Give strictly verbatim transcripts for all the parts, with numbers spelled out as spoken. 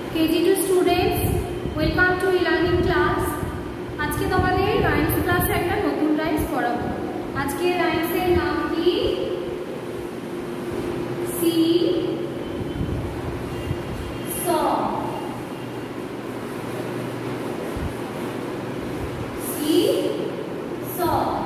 KG two students, welcome to elearning class. আজকে তোমাদের rhymes ক্লাসে একটা নতুন রাইমস পড়াবো। আজকে রাইমসের নাম কি? সি স সি স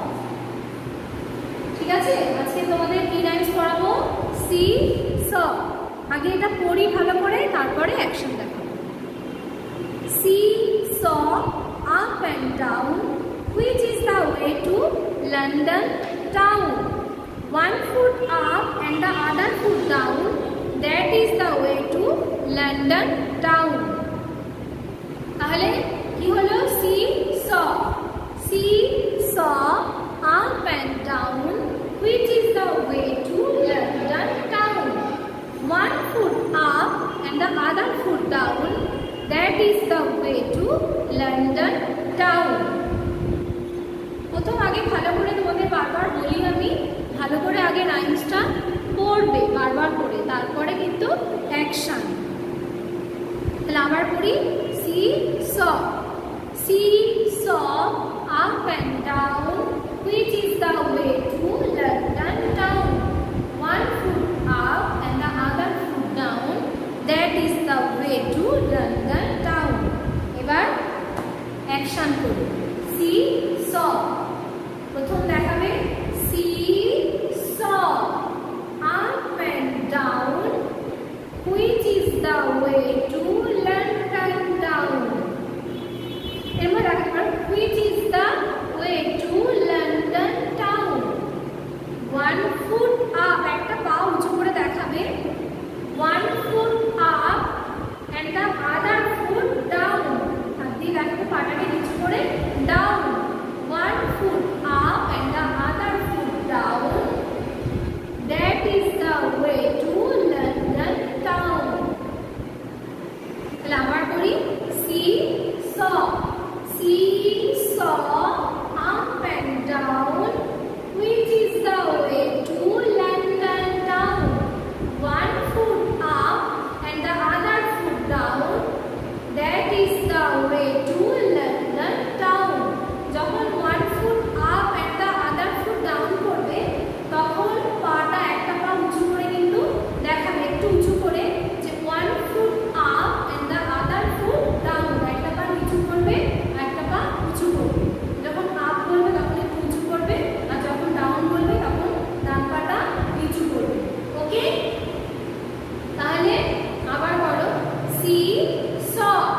ঠিক আছে। আজকে তোমাদের কি রাইমস পড়াবো? See saw. আগে এটা পড়ি ভালো করে, তারপরে অ্যাকশন দেখাবো। See saw up and down, which is the way to London town? One foot up and the other foot down, that is the way to London town. তাহলে কি হলো? See saw, see saw up and down, which is the way to London town? One foot up and the other foot down, that is the way to London town. প্রথম আগে ভালো করে তোমাদের বারবার বলি, আমি ভালো করে আগে রাইমসটা পড়বে বারবার করে, তারপরে কিন্তু অ্যাকশন। তাহলে আবার পড়ি। See saw, see saw up and down, which is the way to London town? One foot up and the other foot down, that is the way to London town. এবার অ্যাকশন করুন। See saw, প্রথম দেখাবে see saw up and down, which is the way to London town? এবার দেখাবে which is the way to London town? One foot up, একটা পা উঁচু করে দেখাবে। One foot up and the other foot down. হাত দিয়ে দেখাবে পাটাকে নিচু করে, down. One foot up and the other foot down, that is the way to London town. তাহলে আবার করি। See saw, see saw up and down, which is the way to London town? One foot up and the other foot down, that is the way to London town. যখন one foot up and the other foot down করবে, তখন পাটা একটা পা উঁচু করে কিন্তু দেখাবে, একটু উঁচু করে, যে one foot up and the other foot down. একটা পা নিচু করবে, একটা পা উঁচু করবে। যখন আপ বলবে তখন একটু উঁচু করবে, আর যখন ডাউন বলবে তখন ডান পাটা নিচু করবে। ওকে? তাহলে আবার বলো। See saw,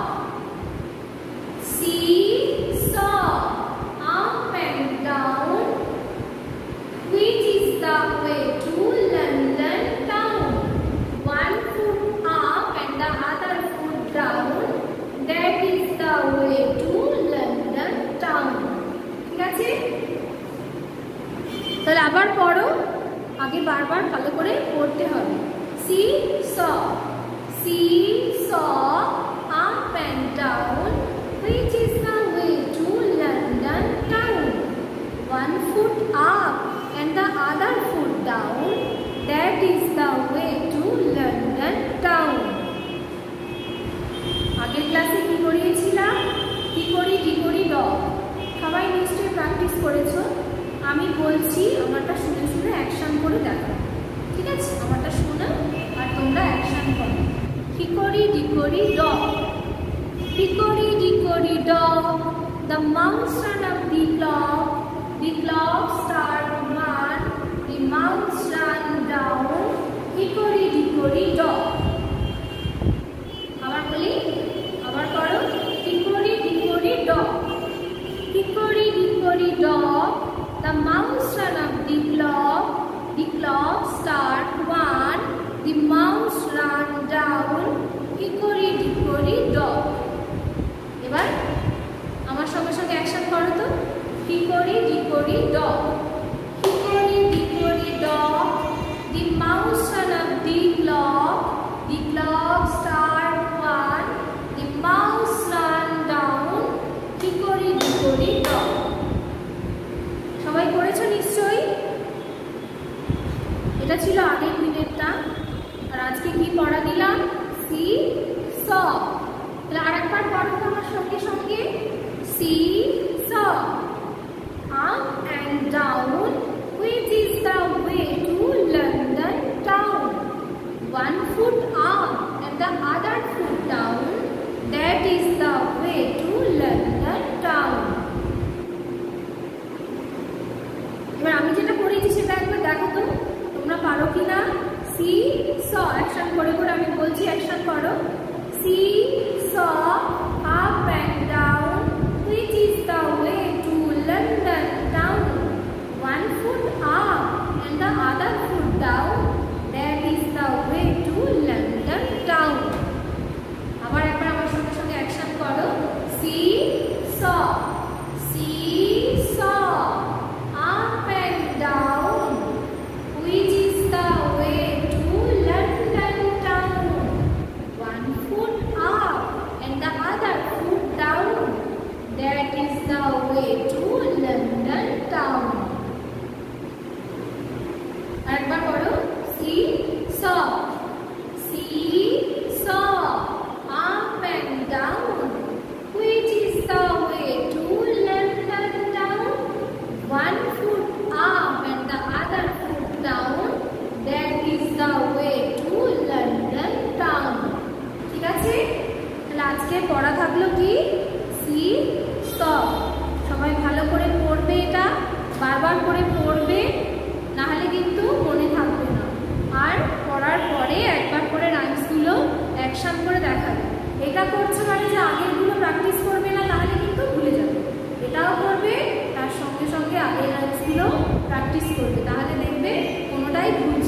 see saw up and down, which is the way to London town? One foot up and the other foot down, that is the way to London town. ঠিক আছে? তাহলে আবার পড়ো, আগে বারবার ভালো করে পড়তে হবে। See saw, see saw up and down, which is the way to London town? One foot up and the other foot down, that is the way to London town. আগের ক্লাসে কি করিয়েছিলাম? কি করি ডি করি ড। সবাই নিশ্চয়ই প্র্যাকটিস করেছো। আমি বলছি, আমারটা শুনে শুনে অ্যাকশন করে দেখো। ঠিক আছে? আমারটা শোনো আর তোমরা অ্যাকশন করো। Hickory dickory dock, hickory dickory dock, the mouse ran up the clock, the clock struck one, the mouse ran down, hickory dickory dock. আবার বলি, আবার করো। Hickory dickory dock, hickory dickory dock, the mouse ran up the clock, the clock struck one, the mouse ran down, hickory dickory dock. এবার আমার সঙ্গে সঙ্গে action করো তো। hickory dickory dock, hickory dickory dock, the mouse ran up the clock, the clock struck one, the mouse ran down, hickory dickory dock. সবাই করেছো? তাহলে আরেকবার পড়ো তো আমার সঙ্গে সঙ্গে see saw up and down which is the way to London town one foot up and the other foot down that is the way to London town এবার আমি যেটা করেছি সেটা একবার দেখো তো তোমরা পারো কিনা সি স অ্যাকশন করে করে আমি বলছি অ্যাকশন করো see saw up and down which is the way to London town one foot up and the other foot down that is the way to London town আবার একবার আমার সঙ্গে সঙ্গে অ্যাকশন করো see saw see saw up and down which is the way to London town one foot up and the other foot down that is the way to London town আরেকবার করো see saw see saw up and down which is the way to London town one foot up and the other foot down that is the way to London town ঠিক আছে তাহলে আজকে পড়া থাকলো কি C স সবাই ভালো করে পড়বে এটা বারবার করে পড়বে না হলে কিন্তু মনে থাকবে না আর পড়ার পরে একবার করে রাইমসগুলো অ্যাকশন করে দেখাবে এটা করছে মানে যে আগেরগুলো প্র্যাকটিস করবে না তাহলে কিন্তু ভুলে যাবে এটাও করবে তার সঙ্গে সঙ্গে আগের রাইমসগুলো প্র্যাকটিস করবে তাহলে দেখবে কোনোটাই ভুল